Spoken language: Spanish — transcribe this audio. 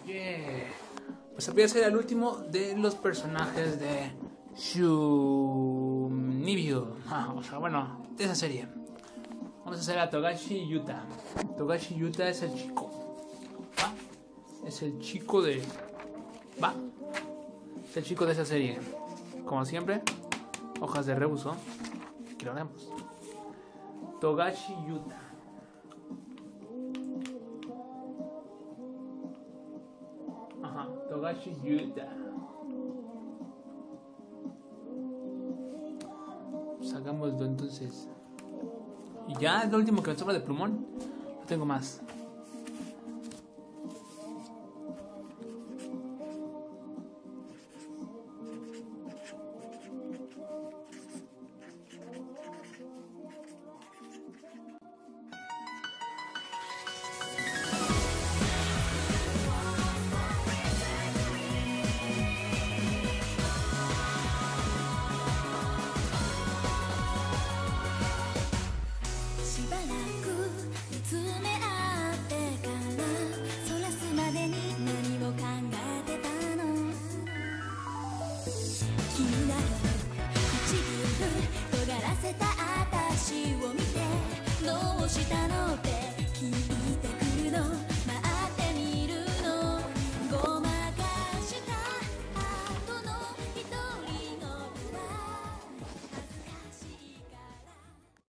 Yeah. Pues voy a ser el último de los personajes de Shunibyo. O sea, bueno, de esa serie. Vamos a hacer a Togashi Yuta. Togashi Yuta es el chico. ¿Va? Es el chico de... ¿Va? Es el chico de esa serie. Como siempre, hojas de rebuso. Aquí lo vemos. Togashi Yuta. Ajá, Togashi Yuta. Hagámoslo entonces. Y ya es lo último que me sobra de plumón. No tengo más.